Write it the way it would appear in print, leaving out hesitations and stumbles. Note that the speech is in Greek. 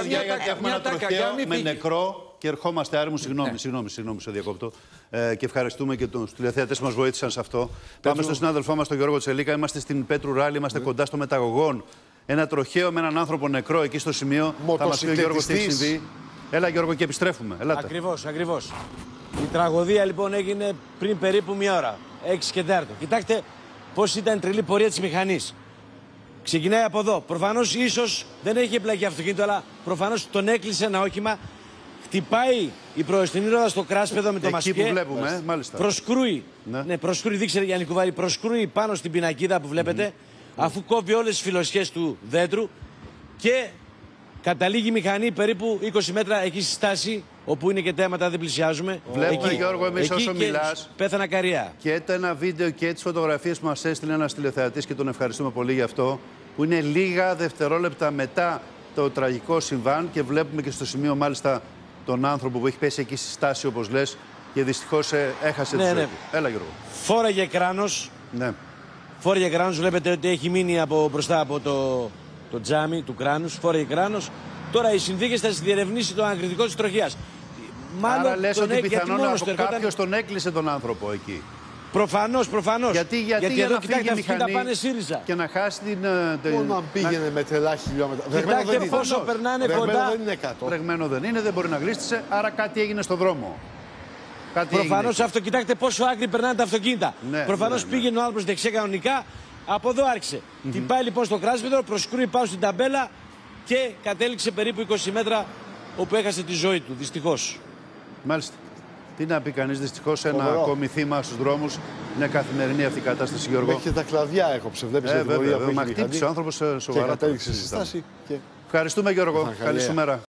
παιδιά, γιατί έχουμε ένα τροχαίο με νεκρό και ερχόμαστε άριμους. Συγγνώμη, σε διακόπτω. Και ευχαριστούμε και τους τηλεθεατές που μας βοήθησαν σε αυτό. Πάμε στον συνάδελφό μας, τον Γιώργο Τσελίκα. Είμαστε στην Πέτρου Ράλι, είμαστε κοντά στο Μεταγωγόν. Ένα τροχαίο με έναν άνθρωπο νεκρό εκεί στο σημείο. Θα μας πει ο Γιώργος τι έχει συμβεί. Έλα, Γιώργο, και επιστρέφουμε. Ελάτε. Ακριβώς. Η τραγωδία λοιπόν έγινε πριν περίπου μία ώρα, 6 και 4. Κοιτάξτε πώς ήταν η τρελή πορεία της μηχανής. Ξεκινάει από εδώ. Προφανώς ίσως δεν έχει εμπλακεί αυτοκίνητο, αλλά προφανώς τον έκλεισε ένα όχημα. Χτυπάει η προεστινή ρόδα στο κράσπεδο με το μασκέ. Εκεί που βλέπουμε, μάλιστα. Προσκρούει. Ναι, προσκρούει, δείξε Γιάννη Κουβάρη. Προσκρούει πάνω στην πινακίδα που βλέπετε, αφού κόβει όλες τις φιλοσιές του δέντρου και καταλήγει η μηχανή περίπου 20 μέτρα εκεί στη στάση, όπου είναι και τα αίματα, δεν πλησιάζουμε. Βλέπουμε, εκεί, Γιώργο, εμείς όσο μιλάς. Πέθανα καριά. Και ένα βίντεο και τις φωτογραφίες που μας έστειλε ένας τηλεθεατής και τον ευχαριστούμε πολύ γι' αυτό, που είναι λίγα δευτερόλεπτα μετά το τραγικό συμβάν και βλέπουμε και στο σημείο μάλιστα τον άνθρωπο που έχει πέσει εκεί στη στάση, όπως λες, και δυστυχώς έχασε τη ζωή του. Έλα, Γιώργο. Φόραγε κράνος. Ναι. Φόραγε κράνος, βλέπετε ότι έχει μείνει μπροστά από το τζάμι του κράνους. Φόραγε κράνος. Τώρα οι συνθήκες θα διερευνήσει το ανακριτικό της τροχιάς. Άρα λες ότι πιθανόν κάποιος τον έκλεισε τον άνθρωπο εκεί. Προφανώς. Γιατί εδώ να φύγει η μηχανή τα πάνε ΣΥΡΙΖΑ. Και να χάσει την... Μόνο αν πήγαινε με τρελά χιλιόμετρα. Κοιτάξτε πόσο περνάνε κοντά. Δεν είναι 100. Βρεγμένο δεν είναι, δεν μπορεί να γλίστησε, άρα κάτι έγινε στο δρόμο. Προφανώς αυτό, κοιτάξτε πόσο άκρη περνάνε τα αυτοκίνητα. Προφανώς πήγαινε ο άνθρωπος δεξιά κανονικά, από εδώ άρχισε. Την πάει λοιπόν στο κράσπεδο, προσκρούει πάνω στην ταμπέλα και κατέληξε περίπου 20 μέτρα όπου έχασε τη ζωή του, δυστυχώς. Μάλιστα. Τι να πει κανείς, δυστυχώς ένα ακόμη θύμα στους δρόμους. Είναι καθημερινή αυτή η κατάσταση, Γιώργο. Μέχρι και τα κλαδιά έκοψε. Βλέπεις την πορεία που έχει χτύπησε ο άνθρωπος σοβαρά. Και κατέληξε στη στάση. Ευχαριστούμε, Γιώργο. Καλή σου μέρα.